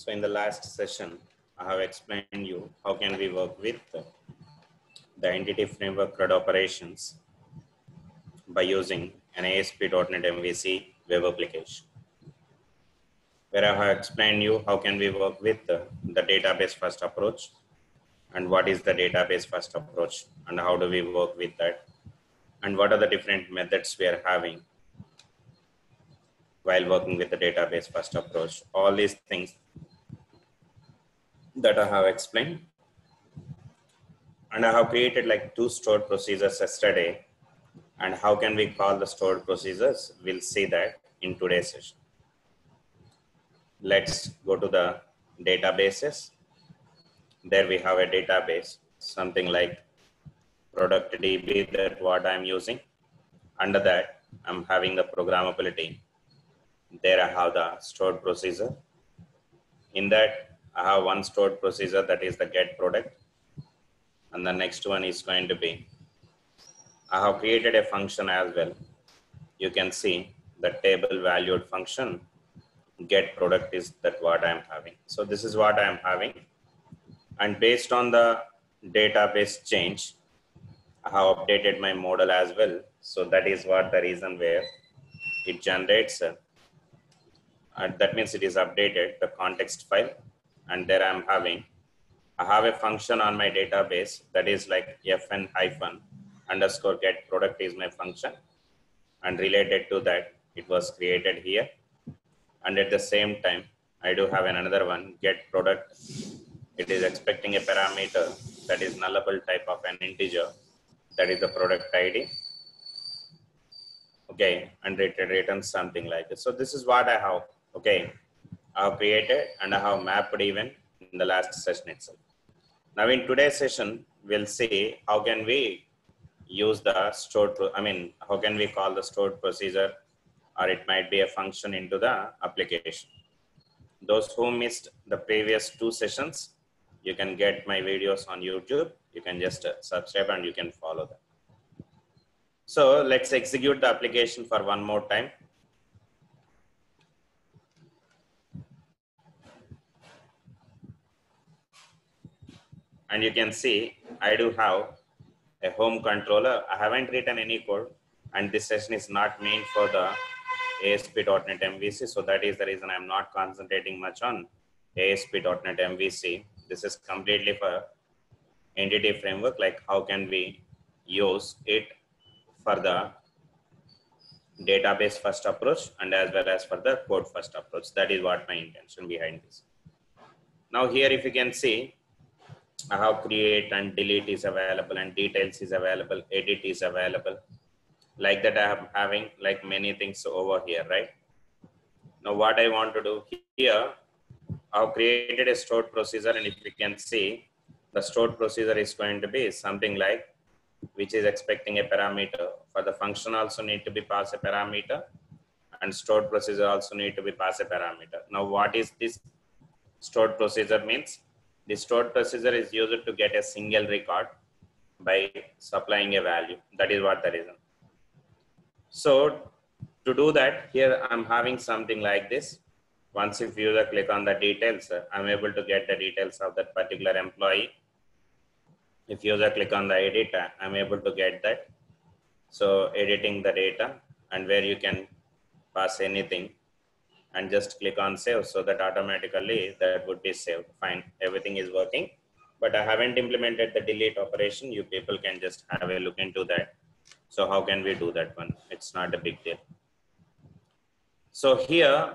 So in the last session, I have explained you how can we work with the entity framework CRUD operations by using an ASP.NET MVC web application. Where I have explained you how can we work with the database first approach and what is the database first approach and how do we work with that and what are the different methods we are having while working with the database first approach. All these things that I have explained. And I have created like 2 stored procedures yesterday. And how can we call the stored procedures? We'll see that in today's session. Let's go to the databases. There we have a database, something like product DB, that what I'm using. Under that, I'm having the programmability. There I have the stored procedure. In that, I have one stored procedure, that is the get product. And the next one is going to be, I have created a function as well. You can see the table valued function get product is that what I'm having. So this is what I'm having. And based on the database change, I have updated my model as well. So that is what the reason where it generates. That means it is updated the context file. And there I have a function on my database that is like fn hyphen _ get product is my function. And related to that, it was created here. And at the same time, I do have another one, get product. It is expecting a parameter that is nullable type of an integer. That is the product ID. Okay, and it returns something like this. So this is what I have, okay, I have created and I have mapped even in the last session itself. Now in today's session, we'll see how can we use the stored, how can we call the stored procedure, or it might be a function into the application. Those who missed the previous 2 sessions, you can get my videos on YouTube. You can just subscribe and you can follow them. So let's execute the application for one more time. And you can see, I do have a home controller. I haven't written any code, and this session is not meant for the ASP.NET MVC. So that is the reason I'm not concentrating much on ASP.NET MVC. This is completely for entity framework, like how can we use it for the database first approach and as well as for the code first approach. That is what my intention behind this. Now here, if you can see, I have create and delete is available and details is available, edit is available. Like that, I am having like many things over here, right? Now what I want to do here, I've created a stored procedure, and if you can see, the stored procedure is going to be something like, which is expecting a parameter. For the function also need to be pass a parameter, and stored procedure also need to be pass a parameter. Now what is this stored procedure means? The stored procedure is used to get a single record by supplying a value. That is what the reason. So to do that, here I'm having something like this. Once if user click on the details, I'm able to get the details of that particular employee. If user click on the edit, I'm able to get that. So editing the data, and where you can pass anything and just click on save, so that automatically that would be saved. Fine, everything is working, but I haven't implemented the delete operation. You people can just have a look into that. So how can we do that one? It's not a big deal. So here,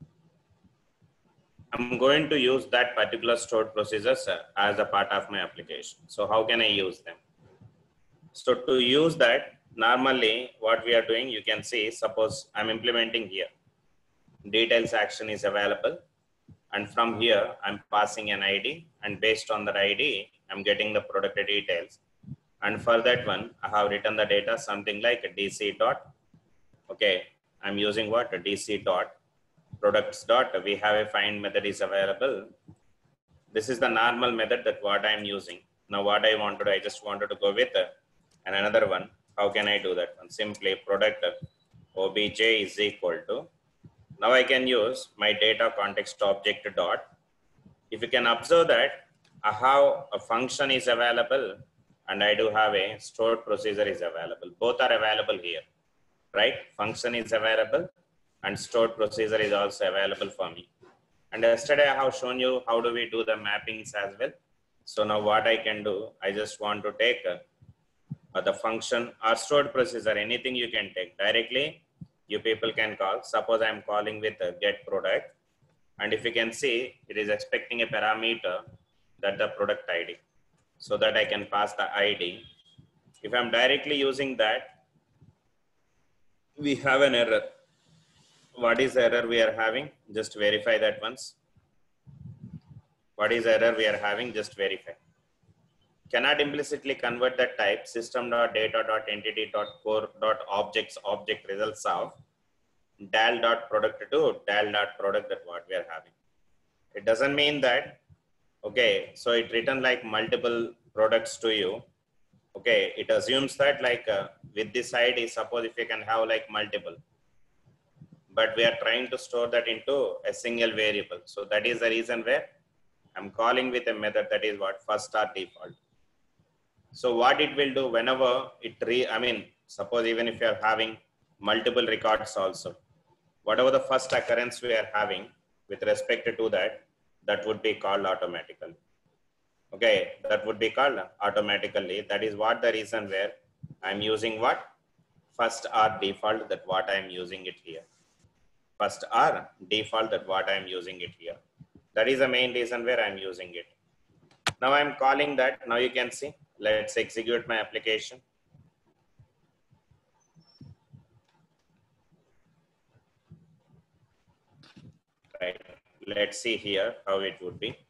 I'm going to use that particular stored procedures as a part of my application. So how can I use them? So to use that, normally what we are doing, you can see, suppose I'm implementing here. Details action is available. And from here, I'm passing an ID. And based on that ID, I'm getting the product details. And for that one, I have written the data, something like a DC dot. Okay, I'm using what? A DC dot. Products dot, we have a find method is available. This is the normal method that what I'm using. Now what I wanted, I just wanted to go with and another one. How can I do that one? Simply product obj is equal to, now I can use my data context object dot if you can observe that how a function is available and I do have a stored procedure is available. Both are available here, right? Function is available and stored procedure is also available for me. And yesterday I have shown you how do we do the mappings as well. So now what I can do, I just want to take the function or stored procedure, anything you can take directly, you people can call. Suppose I'm calling with a get product. And if you can see, it is expecting a parameter that the product ID, so that I can pass the ID. If I'm directly using that, we have an error. What is the error we are having? Just verify that once. What is the error we are having? Just verify. Cannot implicitly convert the type system.data.entity.core.objects object results of dal.product to dal.product, that what we are having. It doesn't mean that, okay, so it written like multiple products to you. Okay, it assumes that like with this ID, suppose if you can have like multiple, but we are trying to store that into a single variable. So that is the reason where I'm calling with a method that is what first or default. So what it will do whenever it suppose even if you are having multiple records also, whatever the first occurrence we are having with respect to that, that would be called automatically. Okay, that would be called automatically. That is what the reason where I'm using what? First or default, that what I'm using it here. First or default, that what I'm using it here. That is the main reason where I'm using it. Now I'm calling that. Now you can see. Let's execute my application. Right. Let's see here how it would be.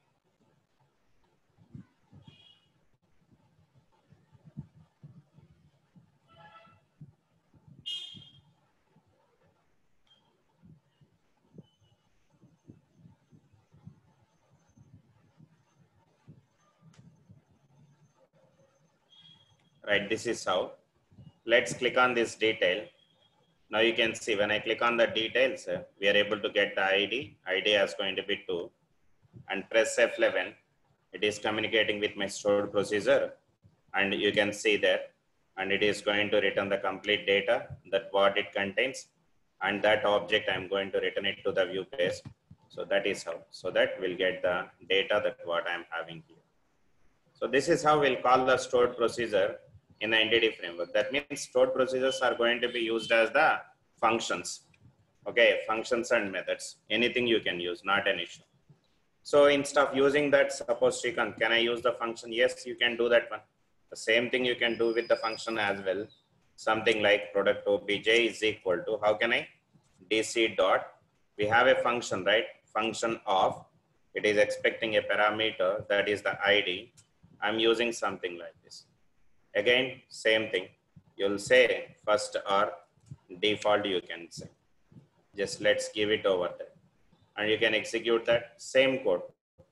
Right, this is how. Let's click on this detail. Now you can see when I click on the details, we are able to get the ID. ID is going to be 2. And press F11. It is communicating with my stored procedure. And you can see that. And it is going to return the complete data, that what it contains. And that object, I'm going to return it to the view page. So that is how. So that we'll get the data that what I'm having here. So this is how we'll call the stored procedure in the entity framework. That means stored procedures are going to be used as the functions. Okay, functions and methods. Anything you can use, not an issue. So instead of using that, suppose Srikanth, can I use the function? Yes, you can do that one. The same thing you can do with the function as well. Something like product obj is equal to, how can I? DC dot, we have a function, right? Function of, it is expecting a parameter, that is the ID. I'm using something like this. Again, same thing. You'll say first or default, you can say. Just let's give it over there. And you can execute that same code.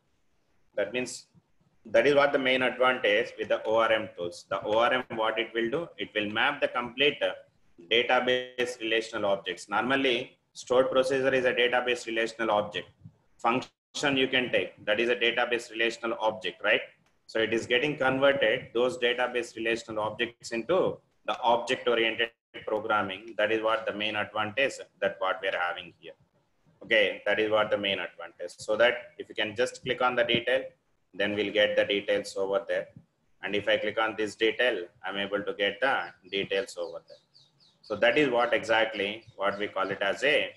That means that is what the main advantage with the ORM tools. The ORM, what it will do, it will map the complete database relational objects. Normally, stored procedure is a database relational object. Function you can take, that is a database relational object, right? So it is getting converted, those database relational objects into the object-oriented programming. That is what the main advantage that what we are having here. Okay, that is what the main advantage. So that if you can just click on the detail, then we'll get the details over there. And if I click on this detail, I'm able to get the details over there. So that is what exactly what we call it as a,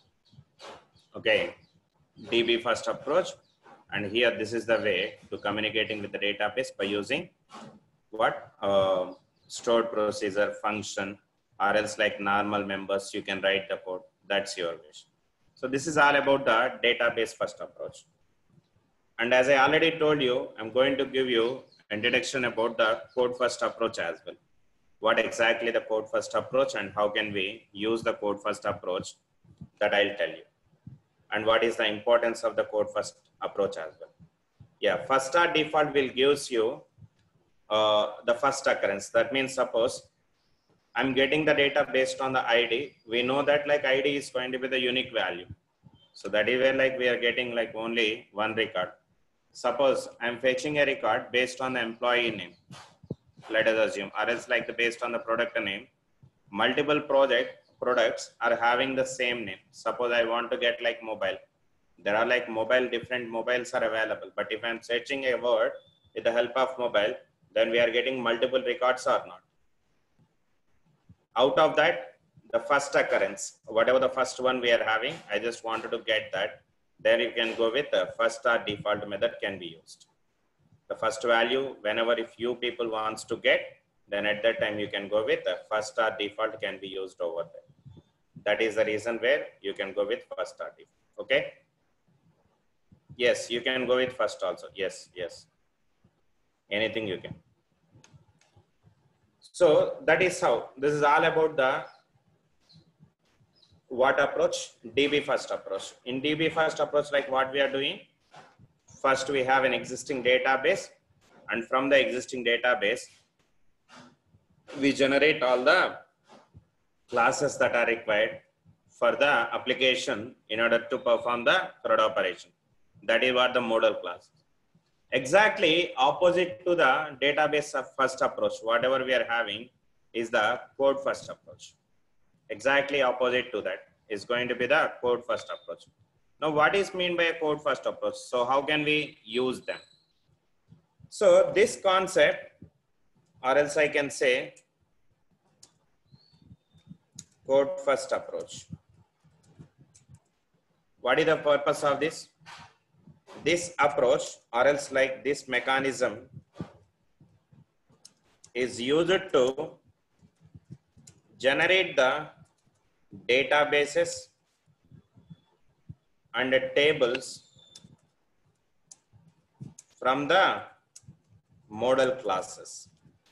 okay, DB first approach. And here, this is the way to communicating with the database by using what? Stored procedure function, or else like normal members, you can write the code. That's your wish. So this is all about the database first approach. And as I already told you, I'm going to give you introduction about the code first approach as well. What exactly the code first approach and how can we use the code first approach, that I'll tell you. And what is the importance of the code first approach as well. Yeah, first or default will gives you the first occurrence. That means suppose I'm getting the data based on the ID. We know that like ID is going to be the unique value. So that is where like we are getting like only one record. suppose I'm fetching a record based on the employee name, let us assume, or else like based on the product name. Multiple products are having the same name. Suppose I want to get like mobile. There are like different mobiles are available. But if I'm searching a word with the help of mobile, then we are getting multiple records or not. Out of that, the first occurrence, whatever the first one we are having, I just wanted to get that. Then you can go with the first star default method can be used. The first value, whenever if you people wants to get, then at that time you can go with the first star default can be used over there. That is the reason where you can go with first star default. Okay. Yes, you can go with first also. Yes, yes. Anything you can. So that is how this is all about the what approach? DB first approach. In DB first approach, like what we are doing, first we have an existing database, and from the existing database, we generate all the classes that are required for the application in order to perform the CRUD operation. That is what the model class. Exactly opposite to the database first approach, whatever we are having is the code first approach. Exactly opposite to that is going to be the code first approach. Now, what is mean by a code first approach? So how can we use them? So this concept, or else I can say code first approach. What is the purpose of this? This approach, or else like this mechanism, is used to generate the databases and the tables from the model classes.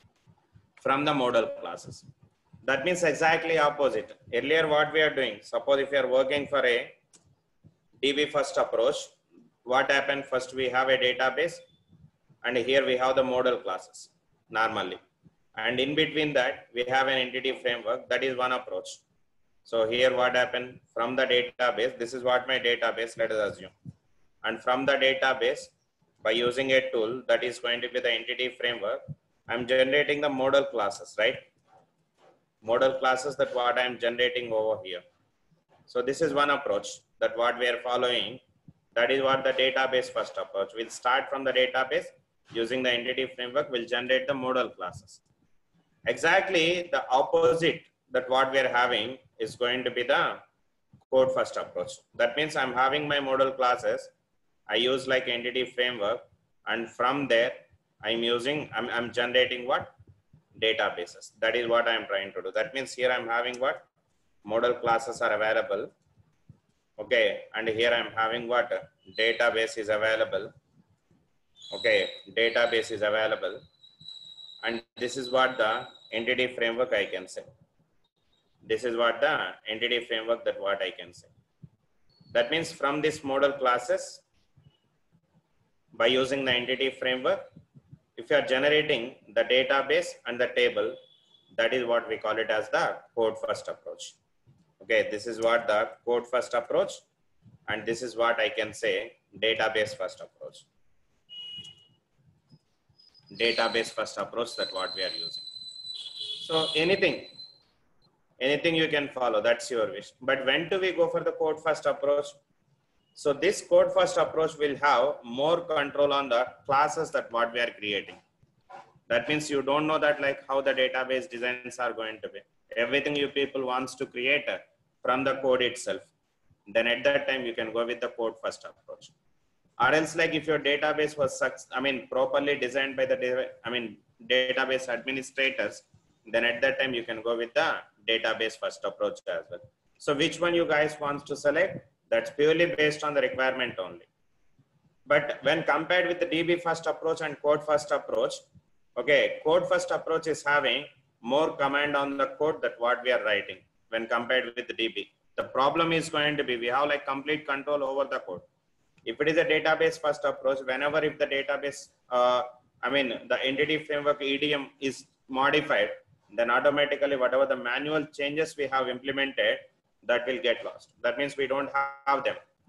That means exactly opposite. Earlier what we are doing, suppose if you are working for a DB first approach, what happened? First we have a database, and here we have the model classes normally. And in between that, we have an entity framework. That is one approach. So here what happened? From the database, this is what my database, let us assume. And from the database, by using a tool that is going to be the entity framework, I'm generating the model classes, right? Model classes that what I'm generating over here. So this is one approach that what we are following. That is what the database first approach. We'll start from the database using the entity framework. We'll generate the model classes. Exactly the opposite that what we are having is going to be the code first approach. That means I'm having my model classes. I use like entity framework, and from there I'm generating what? Databases. That is what I'm trying to do. That means here I'm having what? Model classes are available. Okay, and here I'm having what? Database is available. Okay, database is available. And this is what the entity framework I can say. This is what the entity framework that what I can say. That means from this model classes, by using the entity framework, if you are generating the database and the table, that is what we call it as the code first approach. Okay, this is what the code first approach, and this is what I can say database first approach. Database first approach that what we are using. So anything you can follow, that's your wish. But when do we go for the code first approach? So this code first approach will have more control on the classes that what we are creating. That means you don't know that like how the database designs are going to be. Everything you people wants to create from the code itself. Then at that time you can go with the code first approach. Or else like if your database was properly designed by the database administrators, then at that time you can go with the database first approach as well. So which one you guys want to select? That's purely based on the requirement only. But when compared with the DB first approach and code first approach, okay, code first approach is having more command on the code that what we are writing when compared with the DB. The problem is going to be, we have like complete control over the code. If it is a database first approach, whenever if the database, the entity framework EDM is modified, then automatically whatever the manual changes we have implemented, that will get lost. That means we don't have them.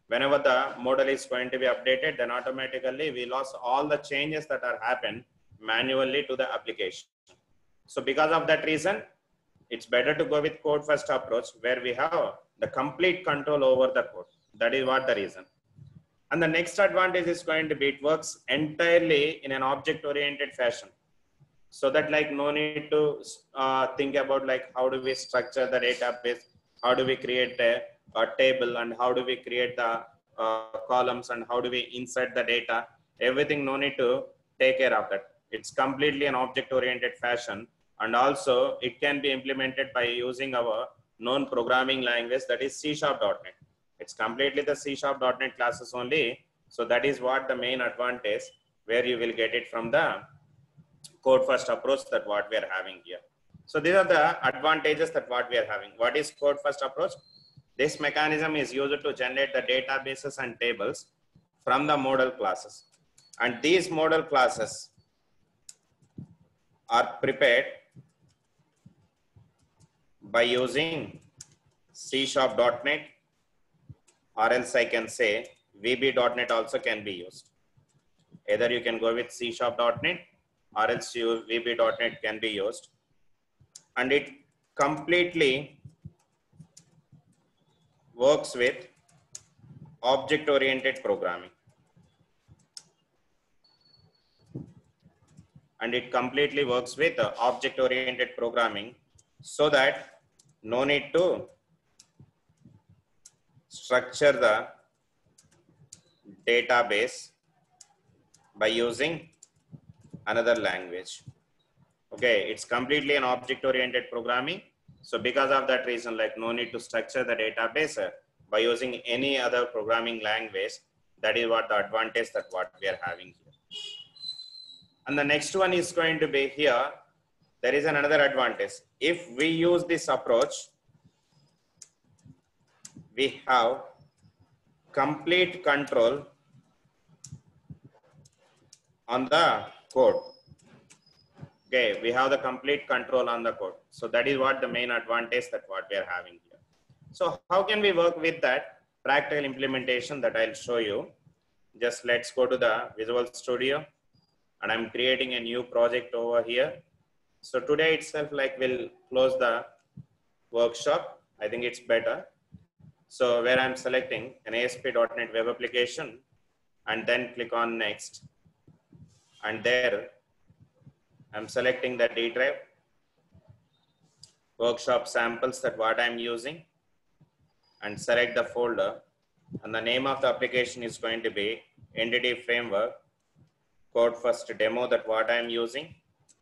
whenever the model is going to be updated, then automatically we lost all the changes that are happened manually to the application. So because of that reason, it's better to go with code first approach where we have the complete control over the code. That is what the reason. And the next advantage is going to be, it works entirely in an object oriented fashion. So that like no need to think about like how do we structure the database, how do we create a table, and how do we create the columns, and how do we insert the data. Everything no need to take care of that. It's completely an object oriented fashion. And also it can be implemented by using our known programming language, that is C#.NET. It's completely the C#.NET classes only. So that is what the main advantage where you will get it from the code first approach that what we are having here. So these are the advantages that what we are having. What is code first approach? This mechanism is used to generate the databases and tables from the model classes. And these model classes are prepared by using C#.NET, or else I can say VB.NET also can be used. Either you can go with C#.NET or else VB.NET can be used. And it completely works with object-oriented programming. And it completely works with object-oriented programming, so that no need to structure the database by using another language. Okay, it's completely an object-oriented programming. So because of that reason, like no need to structure the database by using any other programming language. That is what the advantage that what we are having here. And the next one is going to be here. There is another advantage. If we use this approach, we have complete control on the code. Okay, we have the complete control on the code. So that is what the main advantage that what we are having here. So how can we work with that practical implementation that I'll show you? Just let's go to the Visual Studio, and I'm creating a new project over here. So today itself, like we'll close the workshop. I think it's better. So where I'm selecting an ASP.NET Web application, and then click on next. And there I'm selecting the D drive, workshop samples that what I'm using, and select the folder. And the name of the application is going to be Entity Framework Code First Demo that what I'm using,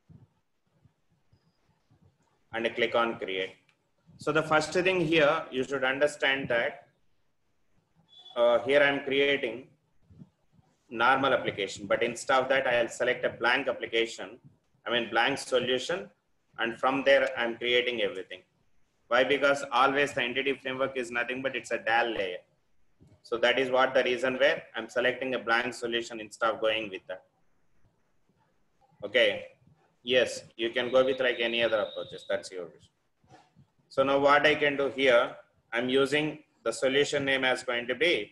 and click on create. So the first thing here, you should understand that here I'm creating normal application, but instead of that, I'll select a blank application, blank solution, and from there I'm creating everything. Why? Because always the entity framework is nothing but it's a DAL layer. So that is what the reason where I'm selecting a blank solution instead of going with that. Okay. Yes, you can go with like any other approaches. That's your wish. So now what I can do here, I'm using the solution name as going to be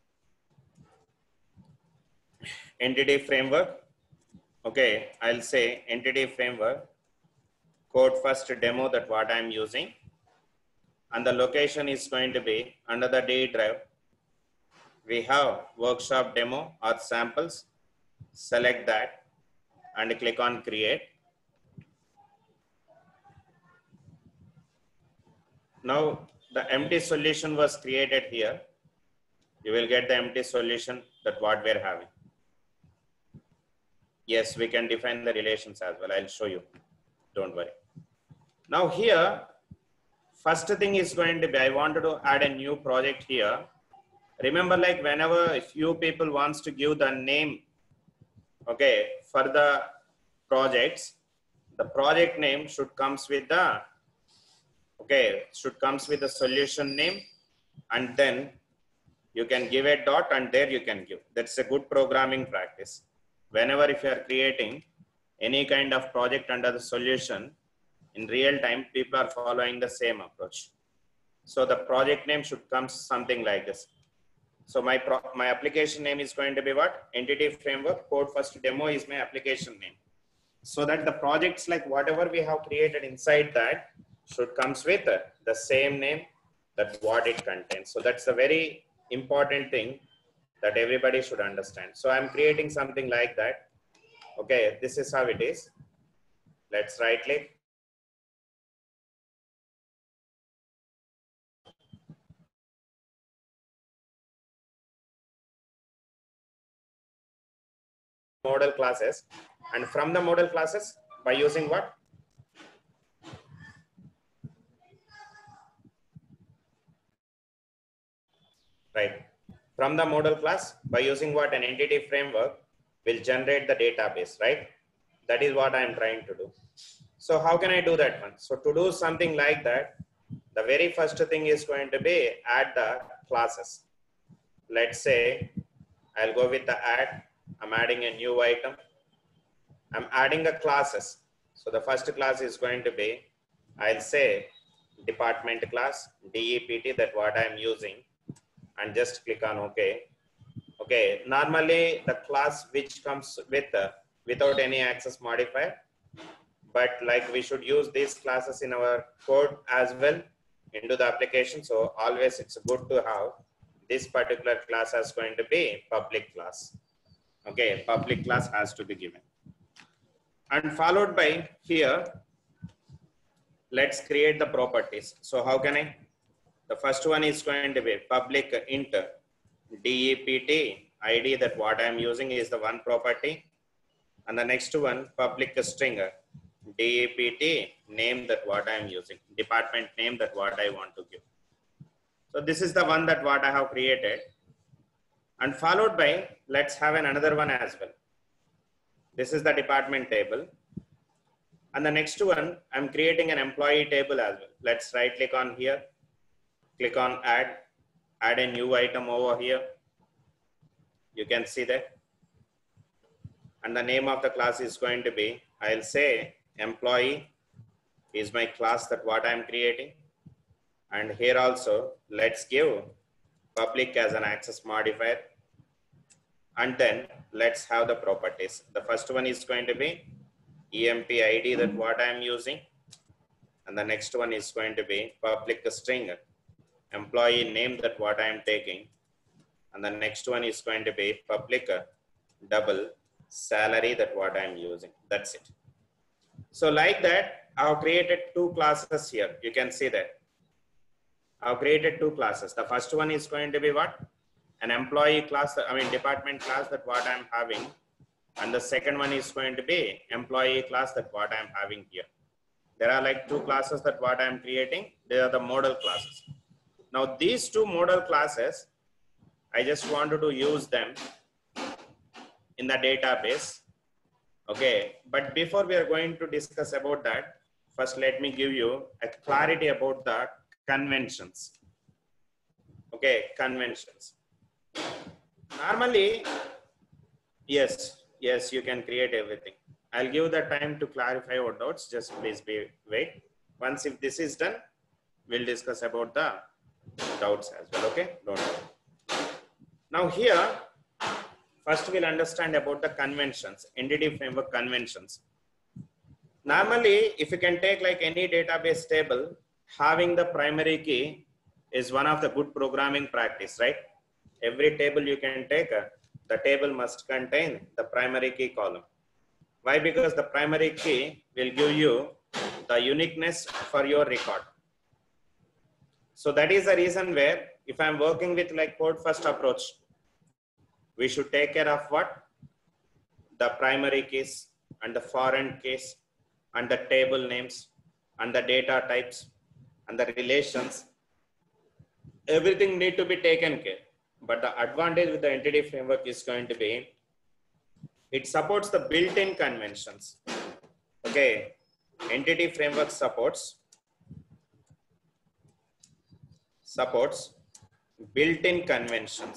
Entity Framework. Okay, I'll say Entity Framework Code First Demo that what I'm using. And the location is going to be under the D drive. We have workshop demo or samples. Select that and click on create. Now the empty solution was created here. You will get the empty solution that what we're having. Yes, we can define the relations as well. I'll show you. Don't worry. Now here, first thing is going to be, I wanted to add a new project here. Remember, like whenever a few people wants to give the name, okay, for the projects, the project name should comes with the, okay, should comes with the solution name, and then you can give a dot and there you can give. That's a good programming practice. Whenever if you are creating any kind of project under the solution, in real time, people are following the same approach. So the project name should come something like this. So my application name is going to be what? Entity Framework Code First Demo is my application name. So that the projects, like whatever we have created inside that, should comes with the same name that what it contains. So that's a very important thing that everybody should understand. So I'm creating something like that. Okay, this is how it is. Let's right click. Model classes, and from the model classes, by using what? Right. From the model class, by using what? An entity framework will generate the database, right? That is what I am trying to do. So how can I do that one? So to do something like that, the very first thing is going to be add the classes. Let's say I'll go with the add. I'm adding a new item. I'm adding the classes. So the first class is going to be, I'll say department class, DEPT, that what I'm using, and just click on OK. Okay, normally the class which comes with without any access modifier, but like we should use these classes in our code as well into the application. So always it's good to have this particular class as going to be public class. Okay, public class has to be given. And followed by here, let's create the properties. So how can I? The first one is going to be public int DEPT ID, that what I'm using is the one property. And the next one, public string DEPT name, that what I'm using, department name, that what I want to give. So this is the one that what I have created. And followed by, let's have another one as well. This is the department table. And the next one, I'm creating an employee table as well. Let's right click on here, click on add a new item over here. You can see that. And the name of the class is going to be, I'll say employee is my class that what I'm creating. And here also, let's give public as an access modifier. And then let's have the properties. The first one is going to be EMP ID, that what I'm using. And the next one is going to be public string employee name, that what I'm taking. And the next one is going to be public double salary, that what I'm using. That's it. So like that, I've created two classes here. You can see that. I've created two classes. The first one is going to be what? An employee class, I mean department class, that what I'm having. And the second one is going to be employee class, that what I'm having here. There are like two classes that what I'm creating. They are the model classes. Now these two model classes, I just wanted to use them in the database. Okay, but before we are going to discuss about that, first let me give you a clarity about the conventions. Okay, conventions. Normally, yes, you can create everything. I'll give the time to clarify your doubts. Just please wait. Once if this is done, we'll discuss about the doubts as well. Okay, don't worry. Now here, first we'll understand about the conventions, entity framework conventions. Normally, if you can take like any database table, having the primary key is one of the good programming practice, right? Every table you can take, the table must contain the primary key column. Why? Because the primary key will give you the uniqueness for your record. So that is the reason where if I'm working with like code first approach, we should take care of what? The primary keys and the foreign keys and the table names and the data types and the relations. Everything need to be taken care. But the advantage with the entity framework is going to be, it supports the built-in conventions. Okay, entity framework supports built-in conventions.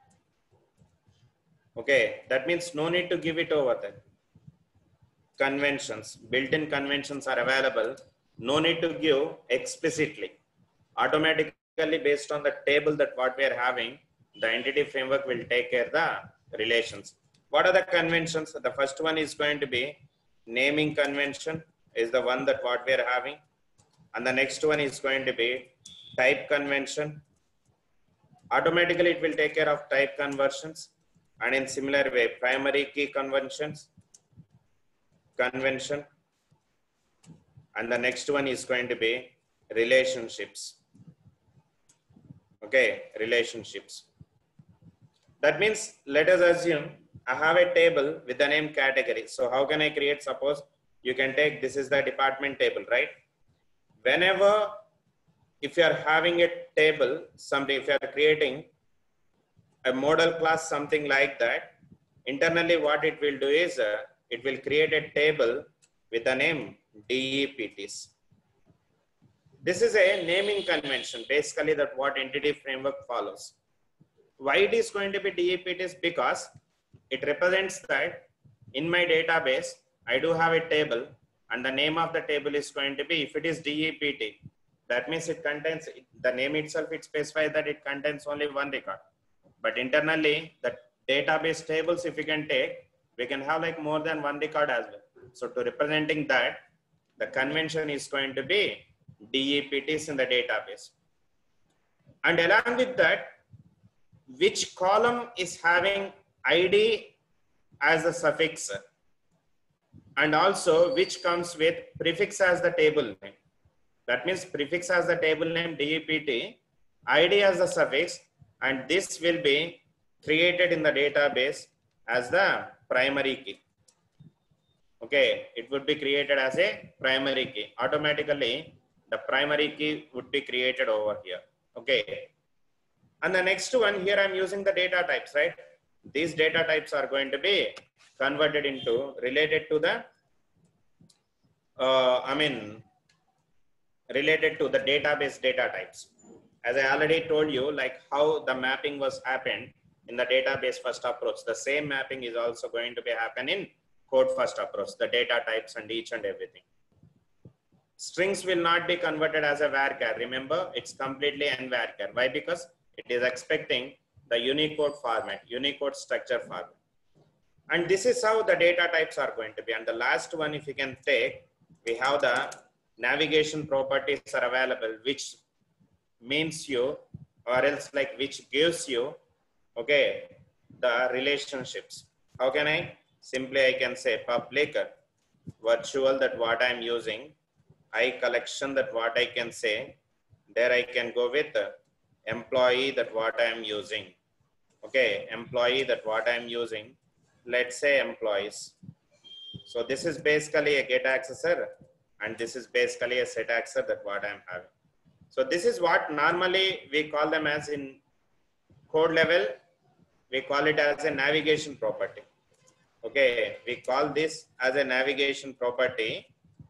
Okay, that means no need to give it over there. Conventions, built-in conventions are available. No need to give explicitly. Automatically based on the table that what we are having, The entity framework will take care of the relations. What are the conventions? The first one is going to be naming convention, is the one that what we are having. And the next one is going to be type convention. Automatically it will take care of type conversions. And in similar way, primary key convention. And the next one is going to be relationships. Okay, relationships. That means, let us assume I have a table with the name category. So how can I create? Suppose you can take, this is the department table, right? Whenever, if you are having a table, something, if you are creating a model class, something like that, internally what it will do is, it will create a table with the name DEPTs. This is a naming convention, basically that what entity framework follows. Why it is going to be DEPTs? Because it represents that in my database, I do have a table and the name of the table is going to be, if it is DEPT, that means it contains, the name itself, it specifies that it contains only one record. But internally, the database tables, if we can take, we can have like more than one record as well. So to representing that, the convention is going to be DEPTs in the database. And along with that, which column is having ID as a suffix, and also which comes with prefix as the table name. That means prefix as the table name DEPT, ID as the suffix, and this will be created in the database as the primary key. Okay, it would be created as a primary key. Automatically, the primary key would be created over here. Okay. And the next one, here I'm using the data types, right? These data types are going to be converted into, related to the, related to the database data types. As I already told you, like how the mapping was happened in the database first approach, the same mapping is also going to be happen in code first approach, the data types and each and everything. Strings will not be converted as a varchar. Remember, it's completely unvarchar. Why? Because it is expecting the Unicode format, Unicode structure format. And this is how the data types are going to be. And the last one, if you can take, we have the navigation properties are available, which means you, or else like which gives you, okay, the relationships. How can I? Simply I can say public virtual, that what I'm using, I collection, that what I can say, there I can go with employee, that what I am using. Okay, employee, that what I am using, let's say employees. So this is basically a get accessor, and this is basically a set accessor, that what I am having. So this is what normally we call them as, in code level, we call it as a navigation property. Okay, we call this as a navigation property.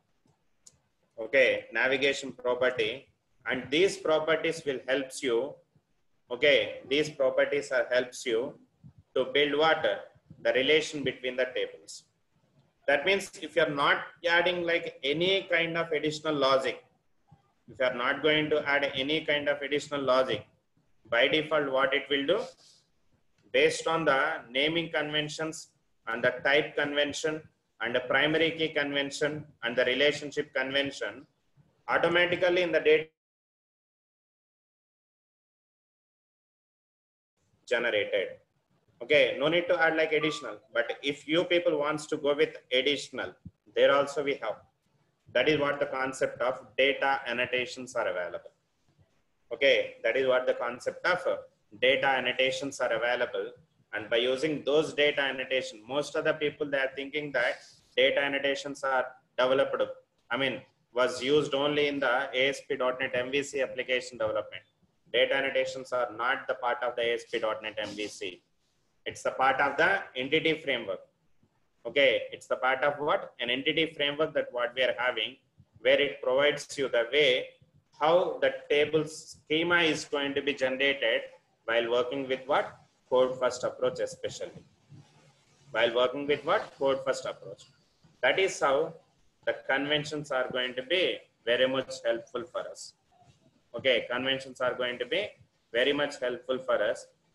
Okay, navigation property, and these properties will helps you. Okay, these properties are helps you to build what? The relation between the tables. That means if you are not adding like any kind of additional logic, if you are not going to add any kind of additional logic, by default what it will do, based on the naming conventions and the type convention and the primary key convention and the relationship convention, automatically in the data generated. Okay, no need to add like additional, but if you people wants to go with additional, there also we have. That is what the concept of data annotations are available. Okay, that is what the concept of data annotations are available. And by using those data annotation, most of the people, they are thinking that data annotations are developed, was used only in the ASP.NET MVC application development. Data annotations are not the part of the ASP.NET MVC. It's the part of the entity framework. Okay, it's the part of what? An entity framework, that what we are having, where it provides you the way how the table schema is going to be generated while working with what? Code first approach, especially. While working with what? Code first approach. That is how the conventions are going to be very much helpful for us. Okay, conventions are going to be very much helpful for us.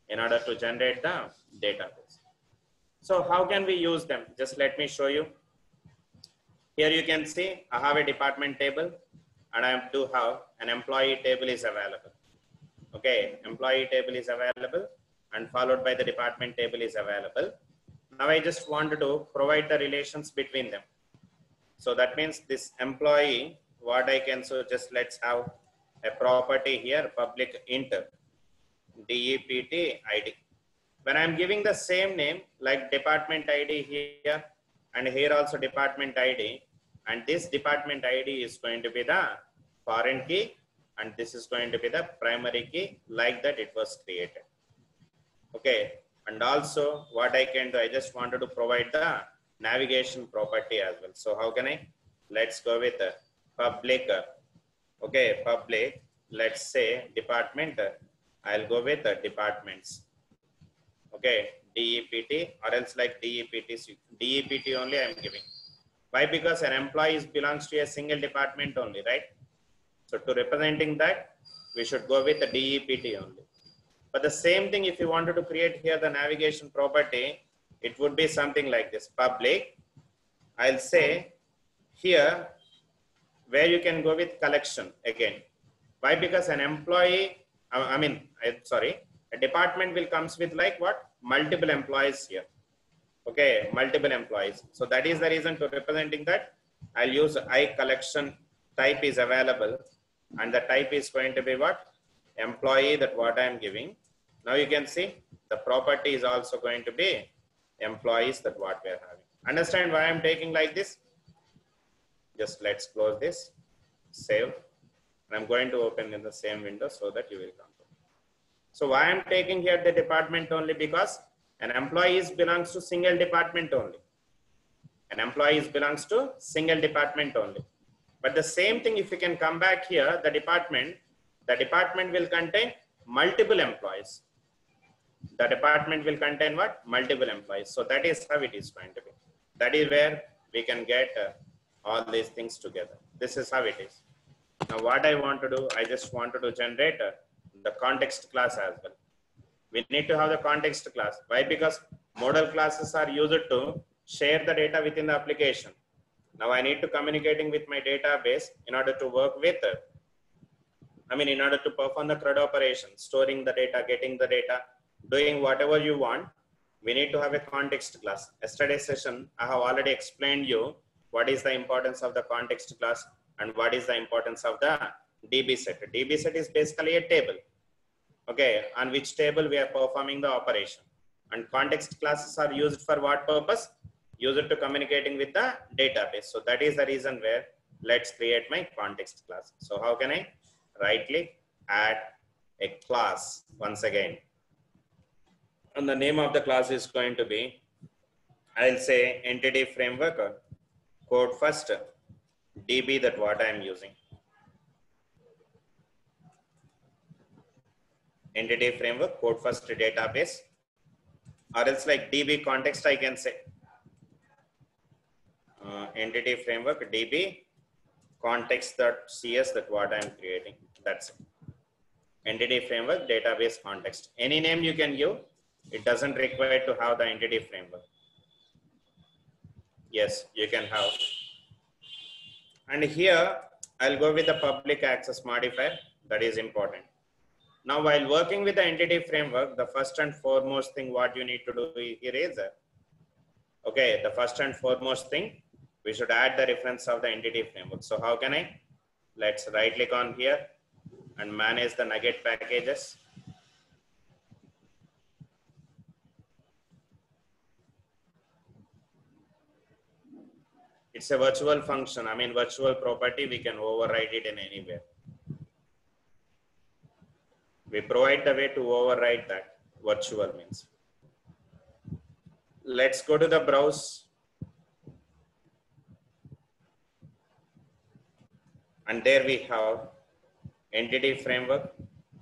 in order to generate the database. So how can we use them? Just let me show you. Here you can see I have a department table and I do have an employee table is available. Okay, employee table is available and followed by the department table is available. Now I just wanted to provide the relations between them. So that means this employee, what I can, so just let's have a property here, public int DEPT ID. When I'm giving the same name like department ID here and here also department ID, and this department ID is going to be the foreign key and this is going to be the primary key, like that it was created. Okay, and also what I can do, I just wanted to provide the navigation property as well. So how can I? Let's go with public. Okay, public, let's say department. I'll go with departments. Okay, DEPT or else like DEPT only I'm giving. Why? Because an employee belongs to a single department only, right? So to representing that, we should go with the DEPT only. But the same thing, if you wanted to create here the navigation property, it would be something like this, public. I'll say here where you can go with collection again. Why? Because an employee, a department will comes with like what? Multiple employees here. Okay, multiple employees. So that is the reason to representing that. I'll use I collection type is available and the type is going to be what? Employee, that what I'm giving. Now you can see the property is also going to be employees, that what we are having. Understand why I'm taking like this? Just let's close this, save. And I'm going to open in the same window so that you will come. So why I'm taking here the department only? Because an employee belongs to single department only. An employee belongs to single department only. But the same thing, if you can come back here, the department will contain multiple employees. The department will contain what? Multiple employees. So that is how it is going to be. That is where we can get all these things together. This is how it is. Now what I want to do, I just wanted to generate the context class as well. We need to have the context class. Why? Because model classes are used to share the data within the application. Now I need to communicating with my database in order to work with, in order to perform the CRUD operation, storing the data, getting the data, doing whatever you want. We need to have a context class. Yesterday's session, I have already explained you what is the importance of the context class and what is the importance of the DB set. DB set is basically a table. Okay, on which table we are performing the operation. And context classes are used for what purpose? Used to communicating with the database. So that is the reason where let's create my context class. So how can I? Right click, add a class once again. And the name of the class is going to be, I'll say entity framework, code first, DB, that what I am using. Entity framework, code first database, or else like DB context, I can say. Entity framework, DB context.cs, that what I'm creating. That's it. Entity framework, database context. Any name you can give. It doesn't require to have the entity framework. Yes, you can have. And here I'll go with the public access modifier. That is important. Now, while working with the entity framework, the first and foremost thing what you need to do here is, okay, the first and foremost thing, we should add the reference of the entity framework. So how can I? Let's right click on here and manage the Nugget packages. It's a virtual function. Virtual property, we can override it in anywhere. We provide the way to override that. Virtual means. Let's go to the browse. And there we have entity framework.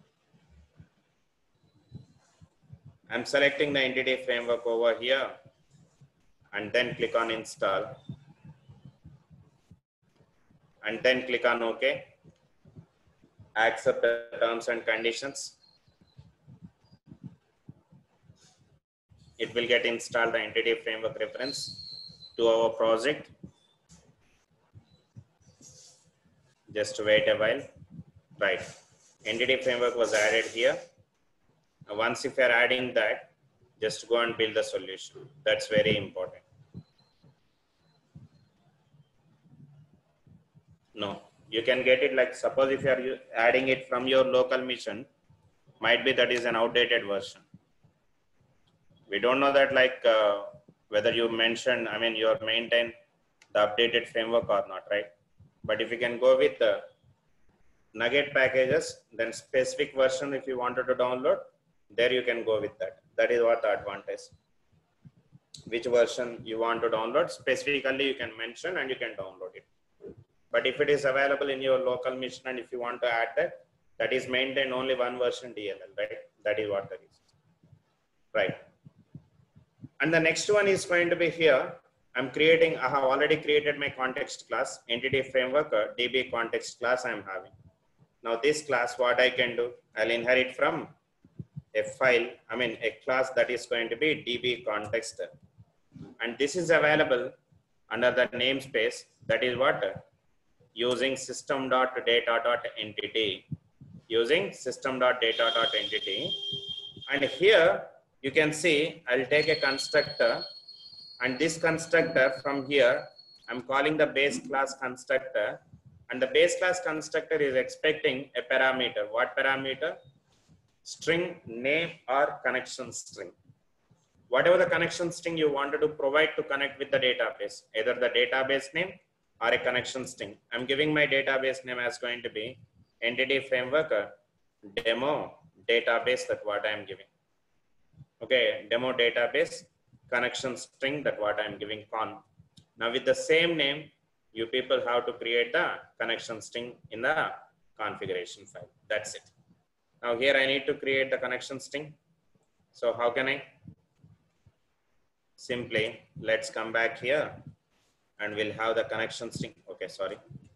I'm selecting the entity framework over here and then click on install. And then click on OK. Accept the terms and conditions. it will get installed the entity framework reference to our project. Just wait a while. Right. Entity framework was added here. Once if you are adding that, just go and build the solution. That's very important. No, you can get it like, suppose if you are adding it from your local mission, might be that is an outdated version. We don't know that like whether you mentioned, I mean, you maintain the updated framework or not, right? But if you can go with the Nugget packages, then specific version if you wanted to download, there you can go with that. That is what the advantage. Which version you want to download, specifically you can mention and you can download it. But if it is available in your local mission and if you want to add that, that is maintained only one version DLL, right? That is what that is. Right. And the next one is going to be here. I have already created my context class, entity framework, DB context class I am having. Now this class, what I can do, I'll inherit from a file, I mean a class that is going to be DB context. And this is available under the namespace, that is what? Using system.data.entity. Using system.data.entity. And here you can see, I'll take a constructor, and this constructor from here, I'm calling the base class constructor, and the base class constructor is expecting a parameter. What parameter? String name or connection string. Whatever the connection string you wanted to provide to connect with the database, either the database name or a connection string. I'm giving my database name as going to be entity framework demo database, that what I'm giving. Okay, demo database connection string, that what I'm giving con. Now with the same name, you people have to create the connection string in the configuration file. That's it. Now here I need to create the connection string. So how can I? Simply, let's come back here and we'll have the connection string. Okay, sorry.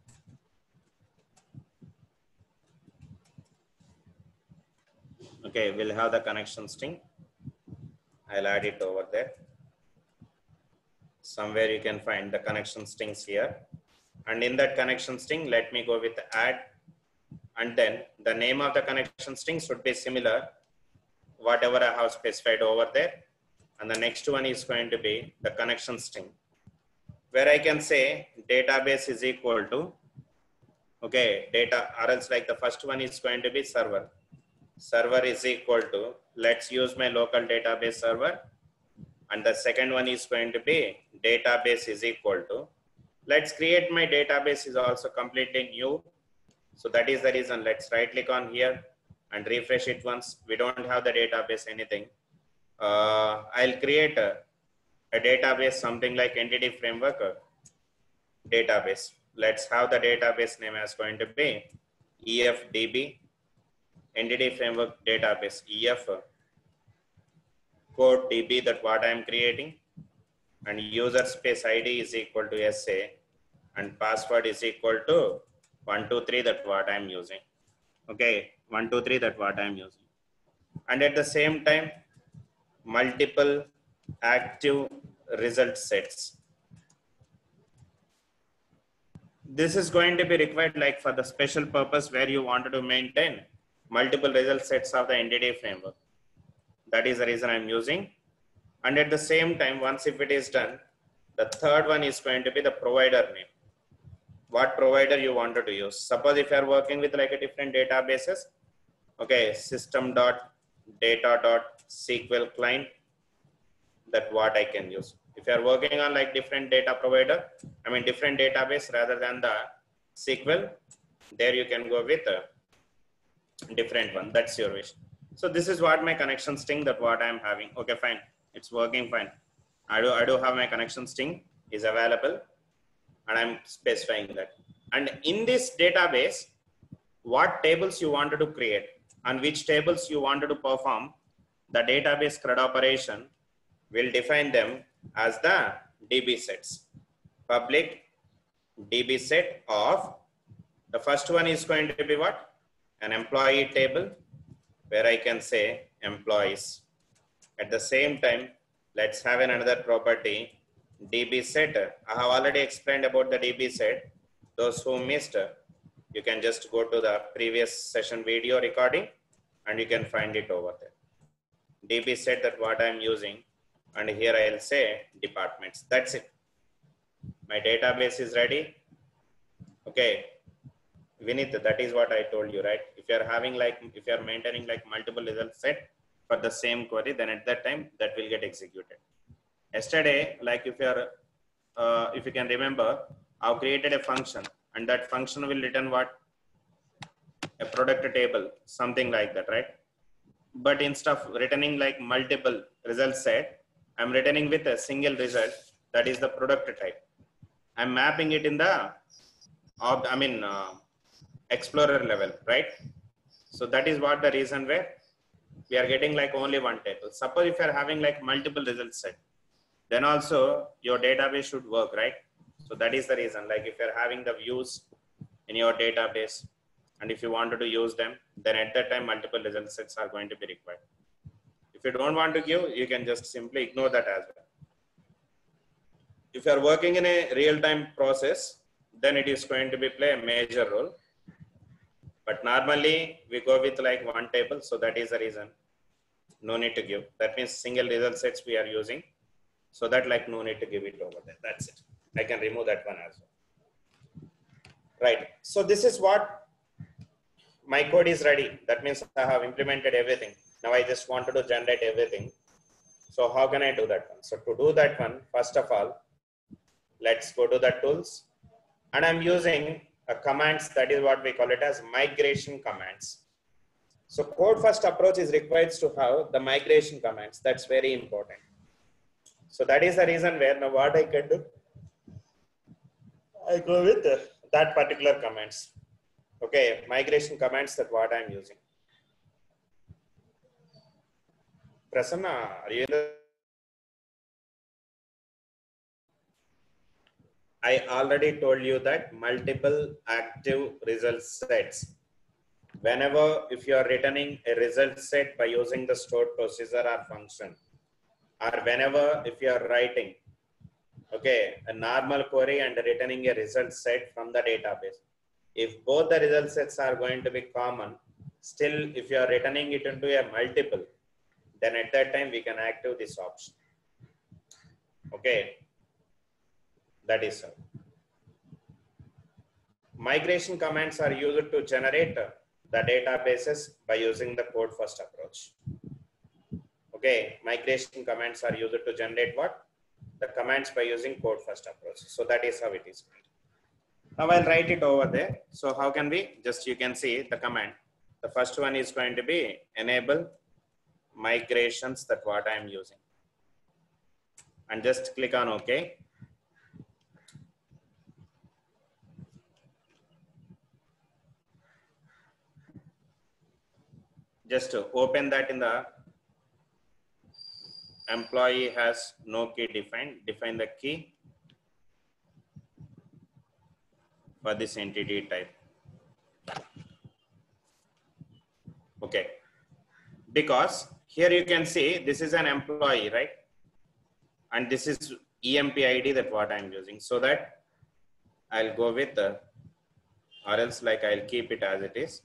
Okay, we'll have the connection string. I'll add it over there. Somewhere you can find the connection strings here. And in that connection string, let me go with add. And then the name of the connection string should be similar, whatever I have specified over there. And the next one is going to be the connection string, where I can say database is equal to, okay, data, or else like the first one is going to be server. Server is equal to, let's use my local database server. And the second one is going to be database is equal to, let's create my database is also completely new. So that is the reason. Let's right click on here and refresh it once. We don't have the database anything. I'll create a database, something like entity framework database. Let's have the database name as going to be EFDB entity framework database, EF code DB, that what I am creating, and user space ID is equal to SA and password is equal to 123, that what I am using. Okay, 123, that what I am using. And at the same time, multiple active result sets. This is going to be required like for the special purpose where you wanted to maintain multiple result sets of the entity framework. That is the reason I'm using. And at the same time, once if it is done, the third one is going to be the provider name. What provider you wanted to use. Suppose if you are working with like a different databases, okay, system.data.sql client, that what I can use. If you are working on like different data provider, I mean different database rather than the SQL, there you can go with a different one. That's your wish. So this is what my connection string, that what I am having. Okay, fine. It's working fine. I do have my connection string is available and I'm specifying that. And in this database, what tables you wanted to create and which tables you wanted to perform the database CRUD operation, will define them as the DB sets. Public DB set of, the first one is going to be what? An employee table, where I can say employees. At the same time, Let's have another property, DB set. I have already explained about the DB set. Those who missed, you can just go to the previous session video recording and you can find it over there. DB set, that what I'm using, and here I'll say departments. That's it. My database is ready. Okay, Vinith, that is what I told you, right? If you're having like, if you're maintaining like multiple results set for the same query, then at that time that will get executed. Yesterday, like if you can remember, I've created a function and that function will return what? A product table, something like that, right? But instead of returning like multiple results set, I'm returning with a single result, that is the product type. I'm mapping it in the explorer level, right? So that is what the reason where we are getting like only one table. Suppose if you are having like multiple results set, then also your database should work, right? So that is the reason, like if you're having the views in your database and if you wanted to use them, then at that time multiple result sets are going to be required. If you don't want to give, you can just simply ignore that as well. If you're working in a real-time process, then it is going to be play a major role. But normally we go with like one table, so that is the reason. No need to give. That means single result sets we are using. So that like no need to give it over there. That's it. I can remove that one as well. Right. So this is what my code is ready. That means I have implemented everything. Now I just wanted to generate everything. So how can I do that one? So to do that one, first of all, let's go to the tools. And I'm using a commands, that is what we call it as migration commands. So code first approach is required to have the migration commands. That's very important. So that is the reason where now what I can do, I go with that particular commands. Okay, migration commands, that what I'm using. Prasanna, are you there? I already told you that multiple active result sets. Whenever, if you are returning a result set by using the stored procedure or function, or whenever if you are writing, okay, a normal query and returning a result set from the database, if both the result sets are going to be common, still if you are returning it into a multiple, then at that time we can active this option. Okay, that is so. Migration commands are used to generate the databases by using the code first approach. Okay, migration commands are used to generate what? The commands by using code first approach. So that is how it is. Now I'll write it over there. So how can we just, you can see the command. The first one is going to be enable migrations, that what I am using. And just click on OK. Just to open that in the employee has no key defined, define the key for this entity type. Okay, because here you can see this is an employee, right? And this is EMP ID, that what I'm using. So that I'll go with the, or else like I'll keep it as it is.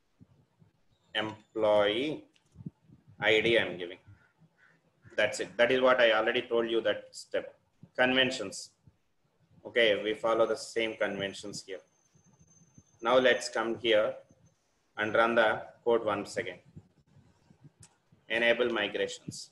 Employee ID I'm giving. That's it. That is what I already told you, that step. Conventions. Okay, we follow the same conventions here. Now let's come here and run the code once again. Enable migrations.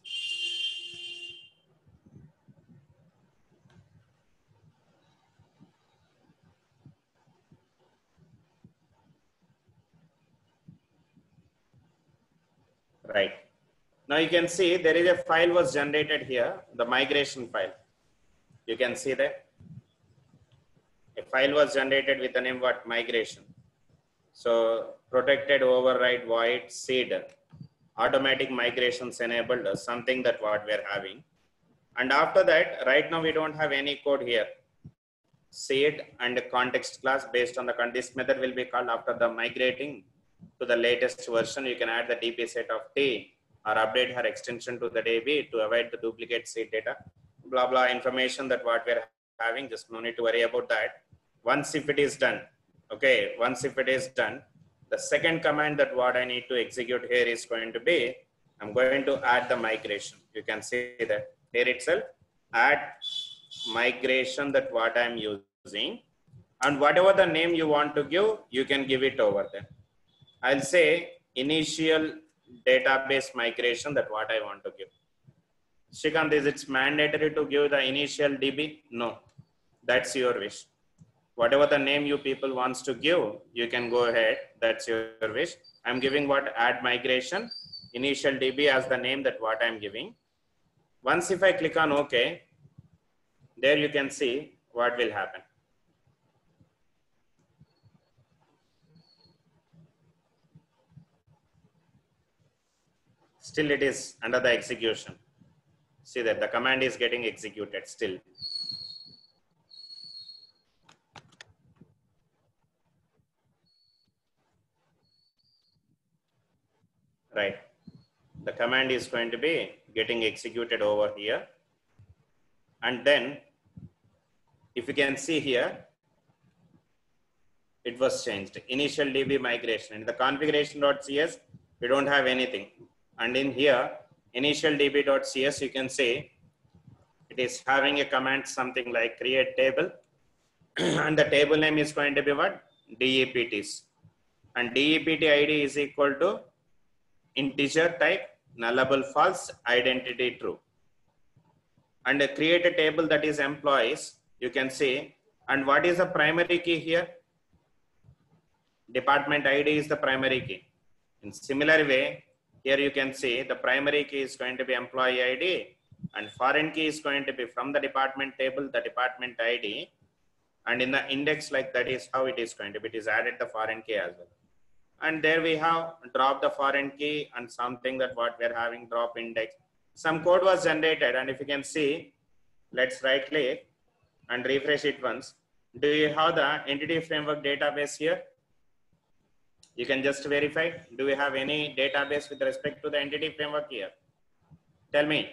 Right. Now you can see there is a file was generated here, the migration file. You can see that a file was generated with the name what? Migration. So protected override void seed, automatic migrations enabled, something that what we're having. And after that, right now we don't have any code here. Seed and context class based on the this method will be called after the migrating to the latest version. You can add the DB set of T or update her extension to the DB to avoid the duplicate seed data, blah, blah information that what we're having, just no need to worry about that. Once if it is done, okay, once if it is done, the second command that what I need to execute here is going to be, I'm going to add the migration. You can see that here itself, add migration that what I'm using, and whatever the name you want to give, you can give it over there. I'll say initial database migration that what I want to give. Shrikant, is it mandatory to give the initial DB? No, that's your wish. Whatever the name you people wants to give, you can go ahead. That's your wish. I'm giving what add migration, initial DB as the name that what I'm giving. Once if I click on OK, there you can see what will happen. Still it is under the execution. See that the command is getting executed still. Right. The command is going to be getting executed over here. And then if you can see here, it was changed. Initial DB migration. In the configuration.cs, we don't have anything. And in here, initial db.cs, you can say it is having a command something like create table. And the table name is going to be what? DEPTs. And DEPT ID is equal to integer type, nullable false, identity true. And create a table that is employees, you can say. And what is the primary key here? Department ID is the primary key. In similar way, here you can see the primary key is going to be employee ID, and foreign key is going to be from the department table, the department ID, and in the index like that is how it is going to be. It is added the foreign key as well. And there we have drop the foreign key and something that what we're having drop index. Some code was generated, and if you can see, let's right click and refresh it once. Do you have the entity framework database here? You can just verify. Do we have any database with respect to the entity framework here? Tell me.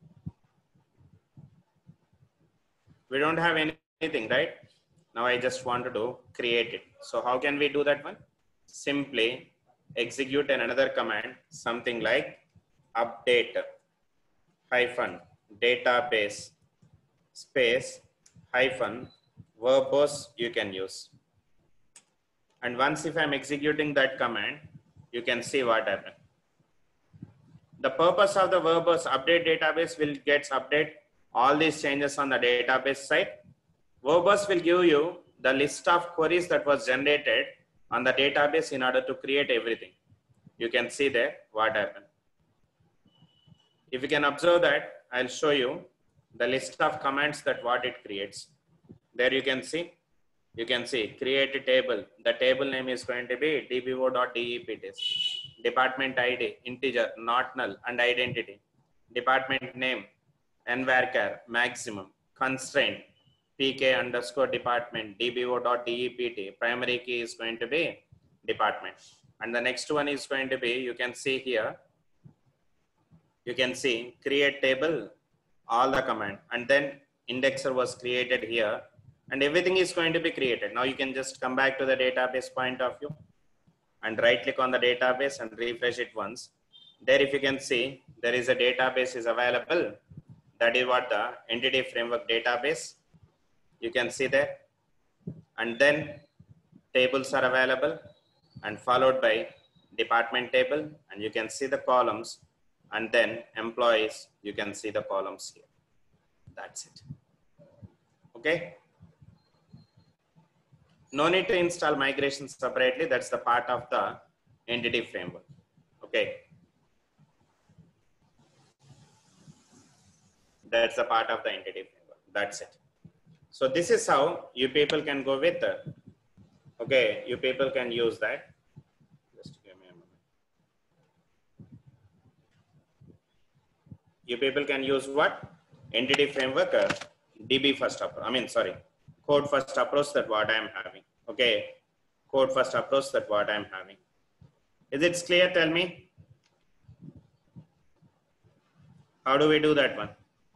We don't have anything, right? Now I just wanted to create it. So how can we do that one? Simply execute another command, something like update hyphen database space hyphen verbose you can use. And once if I'm executing that command, you can see what happened. The purpose of the verbose update database will get update all these changes on the database side. Verbose will give you the list of queries that was generated on the database in order to create everything. You can see there what happened. If you can observe that, I'll show you the list of commands that what it creates. There you can see create a table. The table name is going to be dbo.depts. Department ID, integer, not null, and identity. Department name, nvarchar, maximum, constraint, pk underscore department, dbo.dept. Primary key is going to be department. And the next one is going to be, you can see here, you can see create table, all the command, and then indexer was created here. And everything is going to be created. Now you can just come back to the database point of view and right click on the database and refresh it once. There if you can see, there is a database is available. That is what the entity framework database. You can see there. And then tables are available and followed by department table. And you can see the columns, and then employees, you can see the columns here. That's it. Okay. No need to install migration separately. That's the part of the entity framework. Okay. That's the part of the entity framework. That's it. So this is how you people can go with okay, you people can use that. Just give me a moment. You people can use what? Entity framework, DB first approach. Code first approach that what I am having. Okay, code first approach that what I am having. Is it clear? Tell me. How do we do that one?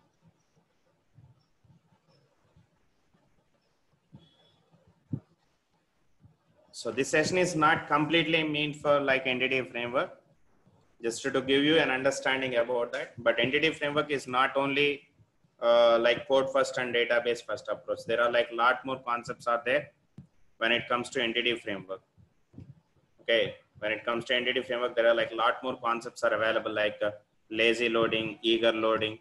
So this session is not completely meant for like entity framework, just to give you an understanding about that. But entity framework is not only like code first and database first approach. There are like lot more concepts are there when it comes to entity framework. Okay, when it comes to entity framework, there are like lot more concepts are available, like lazy loading, eager loading.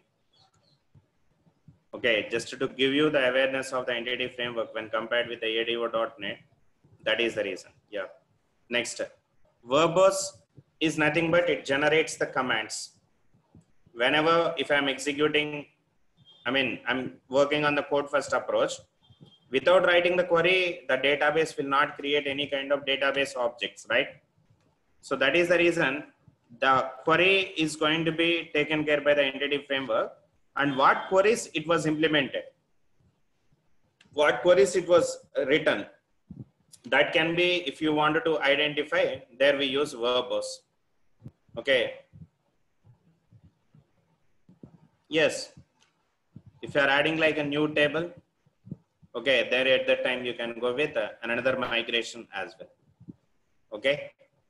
Okay, just to give you the awareness of the entity framework when compared with the ADO.NET, that is the reason. Yeah. Next, verbose is nothing but it generates the commands. Whenever, if I'm executing, I'm working on the code first approach, without writing the query, the database will not create any kind of database objects, right? So that is the reason the query is going to be taken care by the entity framework, and what queries it was implemented, what queries it was written. That can be, if you wanted to identify, there we use verbose. Okay. Yes. If you are adding like a new table, okay, there at that time you can go with another migration as well. Okay.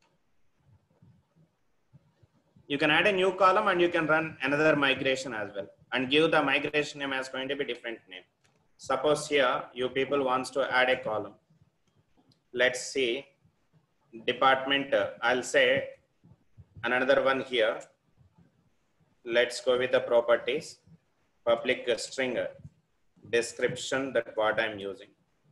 You can add a new column and you can run another migration as well and give the migration name as going to be different name. Suppose here you people wants to add a column. Let's see department. I'll say another one here. Let's go with the properties, public string description, that what I'm using.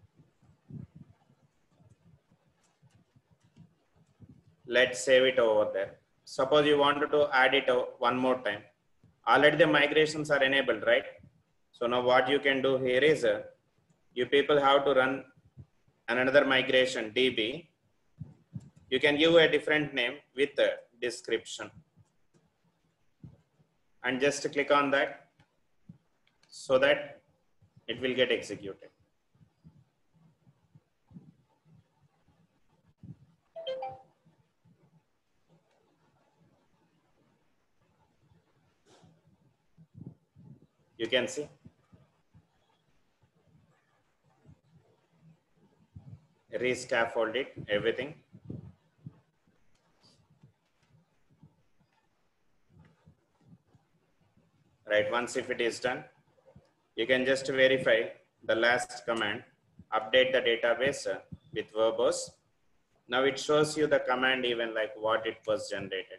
Let's save it over there. Suppose you wanted to add it one more time. Already the migrations are enabled, right? So now what you can do here is you people have to run another migration DB. You can give a different name with a description and just click on that so that it will get executed. You can see. Rescaffold it, everything. Right, once if it is done, you can just verify the last command, update the database with verbose. Now it shows you the command even like what it was generated.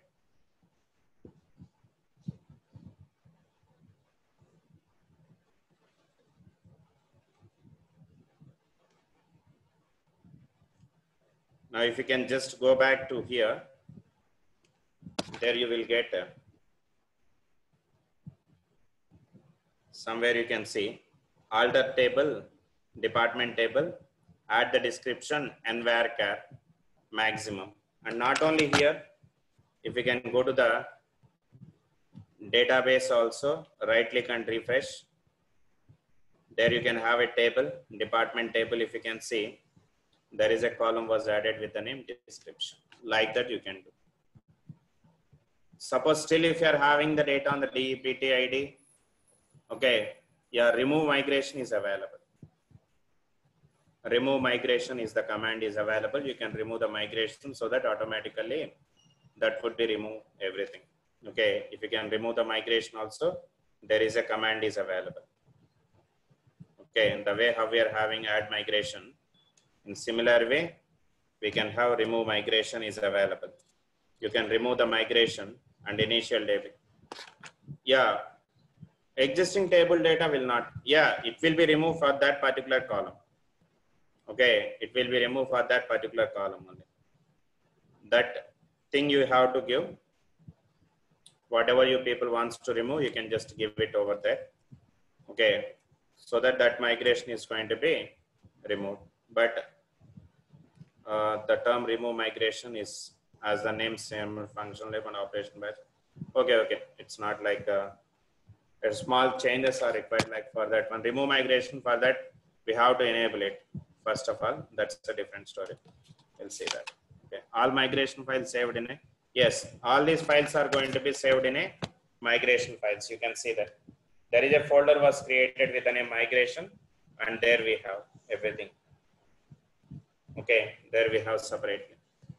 Now if you can just go back to here, there you will get somewhere you can see alter table, department table, add the description and varchar maximum. And not only here, if you can go to the database also, right click and refresh. There you can have a table, department table. If you can see, there is a column was added with the name description. Like that you can do. Suppose still if you are having the data on the DEPT ID, okay, yeah, remove migration is available. Remove migration is the command is available. You can remove the migration so that automatically that would be remove everything. Okay, if you can remove the migration also, there is a command is available. Okay, and the way how we are having add migration, in similar way, we can have remove migration is available. You can remove the migration and initial table. Yeah, existing table data will not, yeah, it will be removed for that particular column. Okay, it will be removed for that particular column only. That thing you have to give. Whatever you people wants to remove, you can just give it over there. Okay, so that that migration is going to be removed. But the term remove migration is, as the name same, function lab and operation batch. Okay, it's not like a small changes are required like for that one. Remove migration, for that we have to enable it. First of all, that's a different story. We'll see that. Okay, all migration files saved in a, yes, all these files are going to be saved in a migration files. You can see that there is a folder was created with a name migration, and there we have everything. Okay, there we have separately.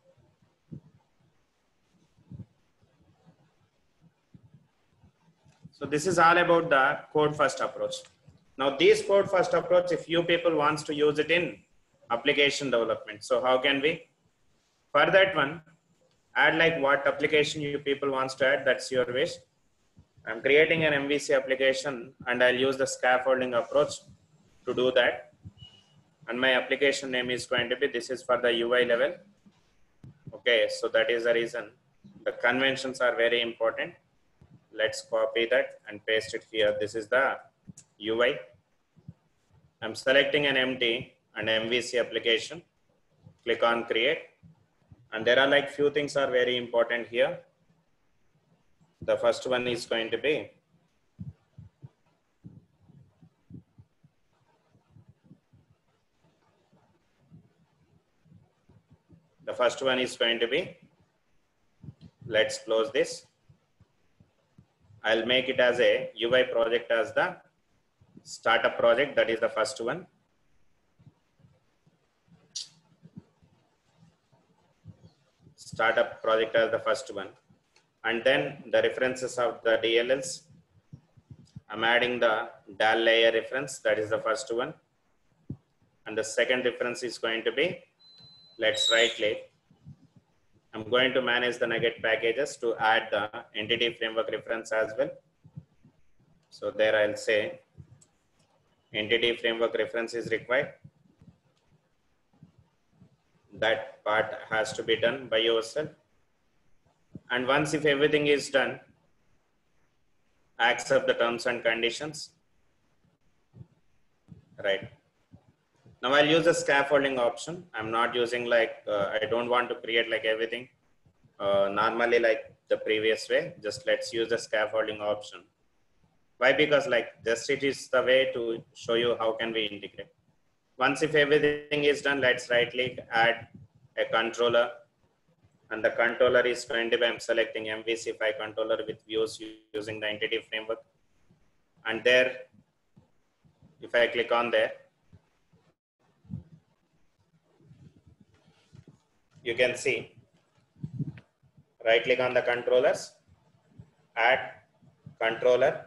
So this is all about the code first approach. Now this code first approach, if you people wants to use it in application development, so how can we? For that one, add like what application you people wants to add, that's your wish. I'm creating an MVC application and I'll use the scaffolding approach to do that. And my application name is going to be, this is for the UI level. Okay, so that is the reason. The conventions are very important. Let's copy that and paste it here. This is the UI. I'm selecting an empty and MVC application. Click on create. And there are like few things are very important here. The first one is going to be let's close this. I'll make it as a UI project as the startup project. That is the first one. Startup project as the first one. And then the references of the DLLs. I'm adding the DAL layer reference. That is the first one. And the second reference is going to be, let's right click. I'm going to manage the NuGet packages to add the entity framework reference as well. So there I'll say entity framework reference is required. That part has to be done by yourself. And once if everything is done, accept the terms and conditions. Right. Now I'll use the scaffolding option. I'm not using like, I don't want to create like everything normally like the previous way. Just let's use the scaffolding option. Why? Because like just it is the way to show you how can we integrate. Once if everything is done, let's right click, add a controller. And the controller is going to be, I'm selecting MVC5 controller with views using the entity framework. And there, if I click on there, you can see, right click on the controllers, add controller,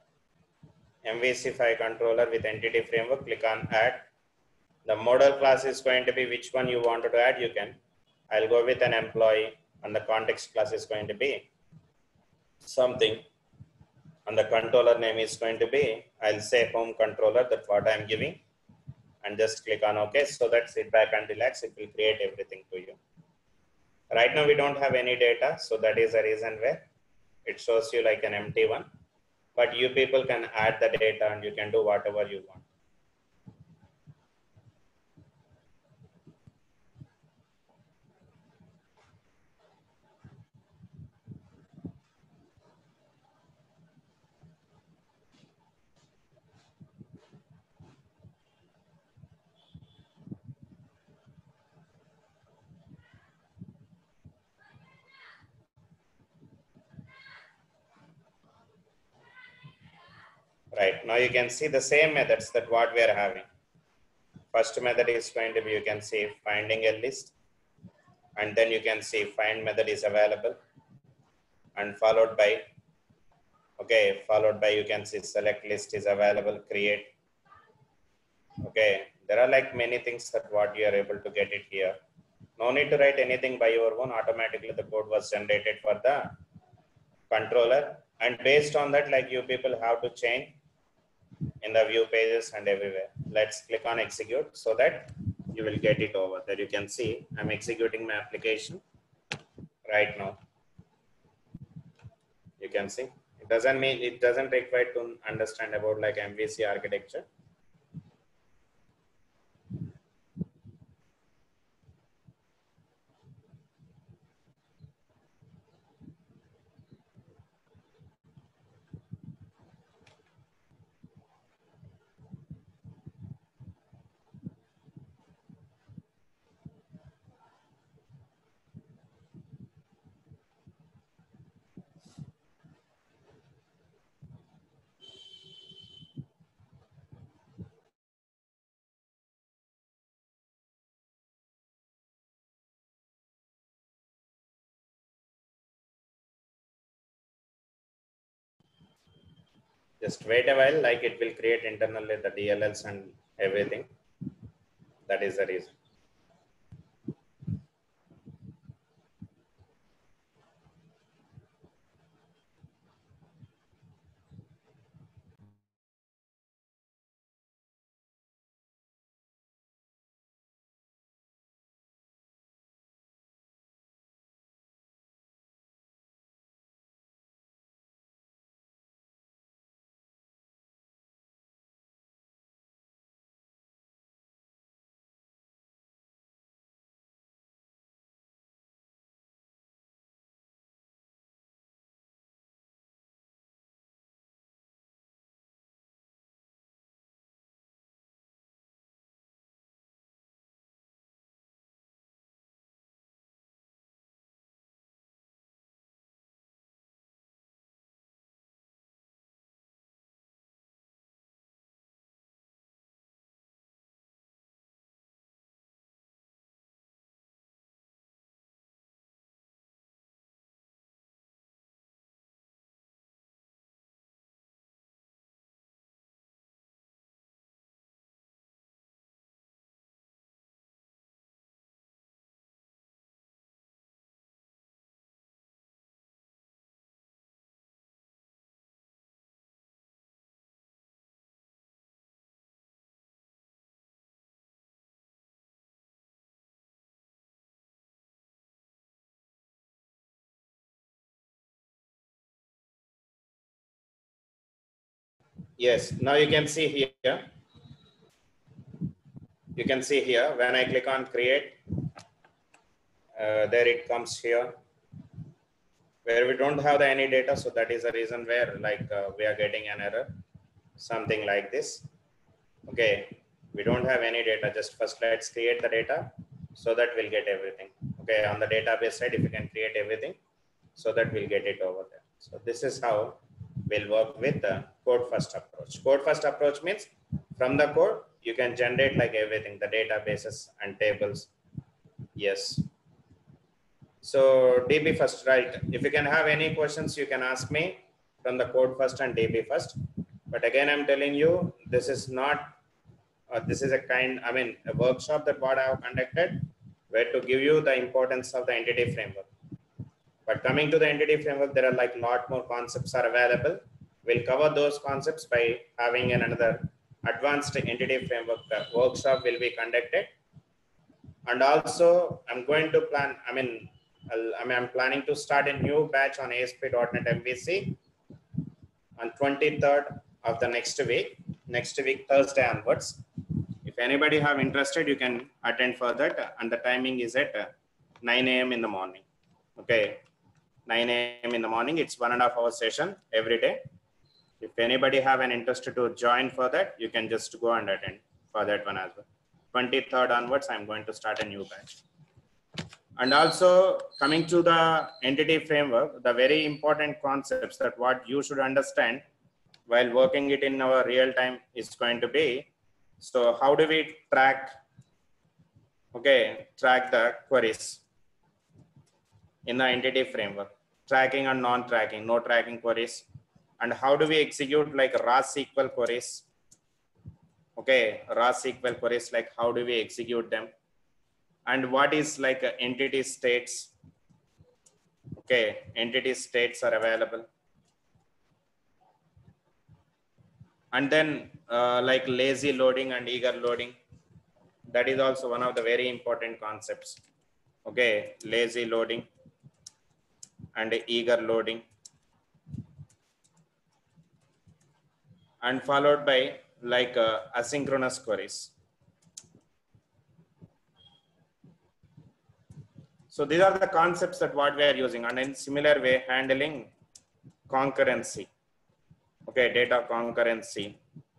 MVC5 controller with entity framework, click on add. The model class is going to be which one you wanted to add, you can. I'll go with an employee, and the context class is going to be something. And the controller name is going to be, I'll say home controller, that's what I'm giving. And just click on OK. So that sit back and relax, it will create everything to you. Right now we don't have any data, so that is the reason where it shows you like an empty one. But you people can add the data and you can do whatever you want. Right, now you can see the same methods that what we are having. First method is going to be, you can see finding a list, and then you can see find method is available, and followed by, okay, followed by you can see select list is available, create. Okay, there are like many things that what you are able to get it here. No need to write anything by your own, automatically the code was generated for the controller, and based on that, like you people have to change in the view pages and everywhere. Let's click on execute so that you will get it over there. You can see I'm executing my application right now. You can see it doesn't mean, it doesn't require to understand about like MVC architecture. Just wait a while, like it will create internally the DLLs and everything. That is the reason. Yes, now you can see here. You can see here when I click on create, there it comes here where we don't have the any data. So that is the reason where like we are getting an error, something like this. Okay, we don't have any data. Just first let's create the data so that we'll get everything. Okay, on the database side, if you can create everything so that we'll get it over there. So this is how we'll work with the code first approach. Code first approach means from the code, you can generate like everything, the databases and tables. Yes. So DB first, right? If you can have any questions, you can ask me from the code first and DB first. But again, I'm telling you, this is not, this is a kind, I mean, a workshop that what I have conducted, where to give you the importance of the entity framework. But coming to the entity framework, there are like a lot more concepts are available. We'll cover those concepts by having another advanced entity framework workshop will be conducted. And also I'm going to plan, I'm planning to start a new batch on ASP.NET MVC on 23rd of the next week, Thursday onwards. If anybody have interested, you can attend for that. And the timing is at 9 a.m. in the morning. Okay, 9 a.m. in the morning. It's 1.5 hour session every day. If anybody have an interest to join for that, you can just go and attend for that one as well. 23rd onwards, I'm going to start a new batch. And also coming to the entity framework, the very important concepts that what you should understand while working it in our real time is going to be, so how do we track, track the queries in the entity framework, tracking and non-tracking, no tracking queries, and how do we execute like raw SQL queries, raw SQL queries, like how do we execute them, and what is like entity states, entity states are available. And then like lazy loading and eager loading, that is also one of the very important concepts. Lazy loading and eager loading, and followed by like asynchronous queries. So these are the concepts that what we are using, and in similar way handling concurrency, data concurrency,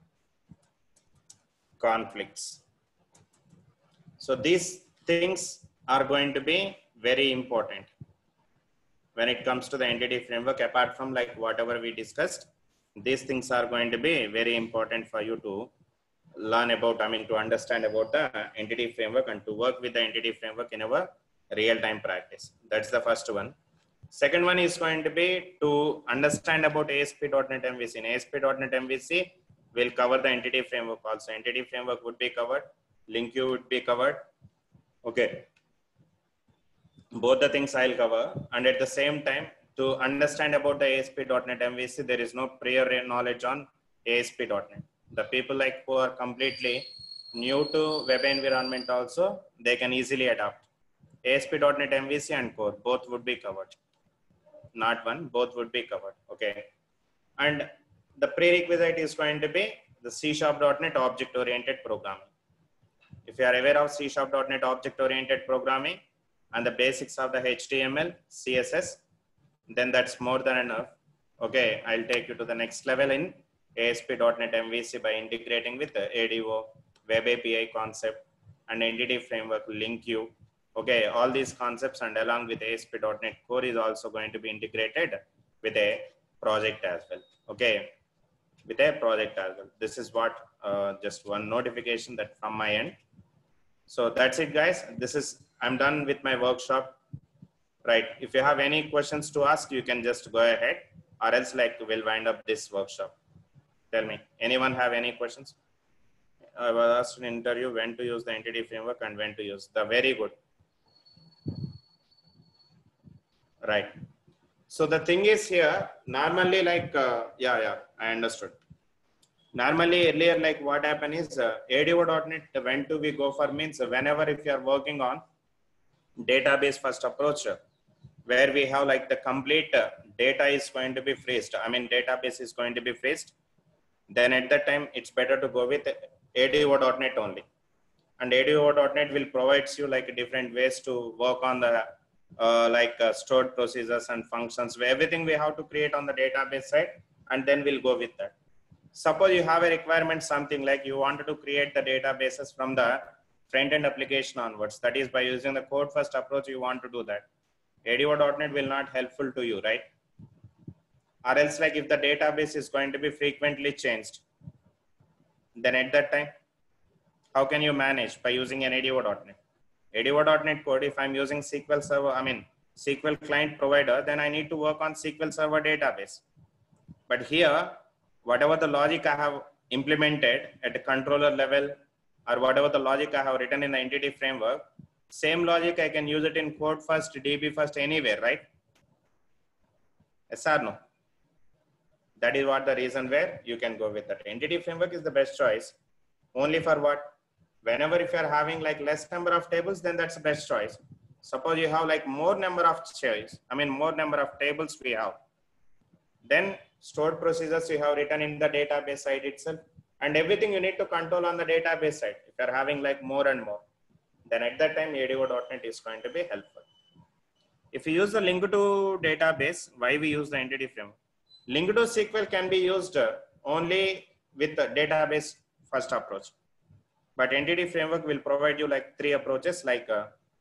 conflicts. So these things are going to be very important when it comes to the entity framework. Apart from like whatever we discussed, these things are going to be very important for you to learn about, to understand about the entity framework and to work with the entity framework in our real-time practice. That's the first one. Second one is going to be to understand about ASP.NET MVC. In ASP.NET MVC, we'll cover the entity framework also. Entity framework would be covered. LinkU would be covered. Okay. Both the things I'll cover. And at the same time, to understand about the ASP.NET MVC, there is no prior knowledge on ASP.NET. The people like who are completely new to web environment also, they can easily adopt. ASP.NET MVC and core, both would be covered. Not one, both would be covered. Okay. And the prerequisite is going to be the C#.NET object-oriented programming. If you are aware of C#.NET object-oriented programming and the basics of the HTML, CSS, then that's more than enough. Okay, I'll take you to the next level in ASP.NET MVC by integrating with the ADO, Web API concept, and entity framework, LinkU. Okay, all these concepts and along with ASP.NET Core is also going to be integrated with a project as well. Okay, with a project as well. This is what just one notification that from my end. So that's it, guys. I'm done with my workshop. Right. If you have any questions to ask, you can just go ahead, or else like we'll wind up this workshop. Tell me, anyone have any questions? I was asked in an interview when to use the entity framework and when to use the very good. Right. So the thing is here, normally like, I understood. Normally earlier, like what happened is ADO.NET, when do we go for means whenever if you are working on database first approach, where we have like the complete data is going to be freezed. I mean, database is going to be freezed. Then at that time, it's better to go with ADO.NET only. And ADO.NET will provide you like different ways to work on the stored procedures and functions, where everything we have to create on the database side, and then we'll go with that. Suppose you have a requirement, something like you wanted to create the databases from the front-end application onwards. That is by using the code first approach, you want to do that. ADO.NET will not helpful to you, right? Or else like if the database is going to be frequently changed, then at that time, how can you manage by using an ADO.NET? ADO.NET code, if I'm using SQL Server, I mean SQL client provider, then I need to work on SQL Server database. But here, whatever the logic I have implemented at the controller level, or whatever the logic I have written in the entity framework, same logic I can use it in code first, DB first, anywhere, right? Yes or no? That is what the reason where you can go with that. Entity framework is the best choice. Only for what? Whenever if you are having like less number of tables, then that's the best choice. Suppose you have like more number of more number of tables we have. Then stored procedures you have written in the database side itself, and everything you need to control on the database side. If you are having like more and more, then at that time ADO.NET is going to be helpful. If you use the LinkU database, why we use the entity framework? LinkU SQL can be used only with the database first approach, but entity framework will provide you like three approaches, like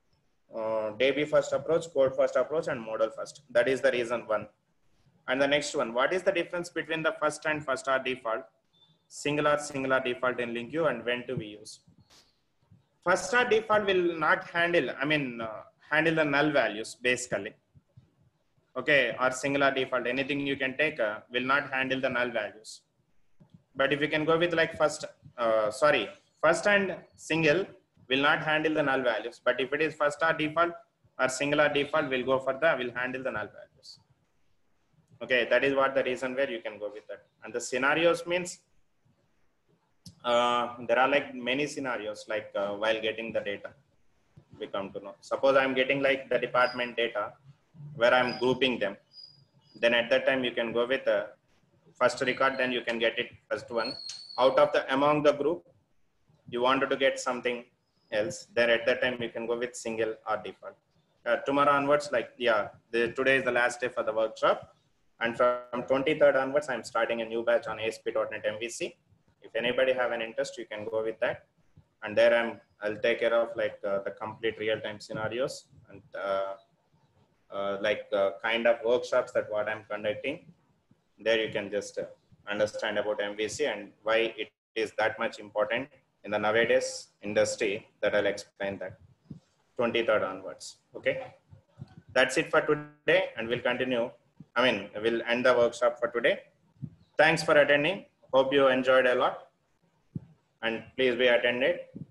DB first approach, code first approach, and model first. That is the reason one. And the next one, what is the difference between the first and first R default, singular default in LinkU, and when do we use? First R default will not handle, handle the null values basically. Okay, or singular default, anything you can take will not handle the null values. But if you can go with like first and single will not handle the null values. But if it is first R default or singular default, will handle the null values. Okay, that is what the reason where you can go with that. And the scenarios means there are like many scenarios, like while getting the data, we come to know. Suppose I'm getting like the department data where I'm grouping them. Then at that time you can go with the first record, then you can get it first one. Out of among the group, you wanted to get something else. Then at that time you can go with single or default. Tomorrow onwards, today is the last day for the workshop. And from 23rd onwards, I'm starting a new batch on ASP.NET MVC. If anybody have an interest, you can go with that. And there I'll take care of like the complete real-time scenarios and kind of workshops that what I'm conducting. There you can just understand about MVC and why it is that much important in the nowadays industry, that I'll explain that 23rd onwards. Okay. that's it for today, and we'll continue. We'll end the workshop for today. Thanks for attending. Hope you enjoyed a lot, and please be attended.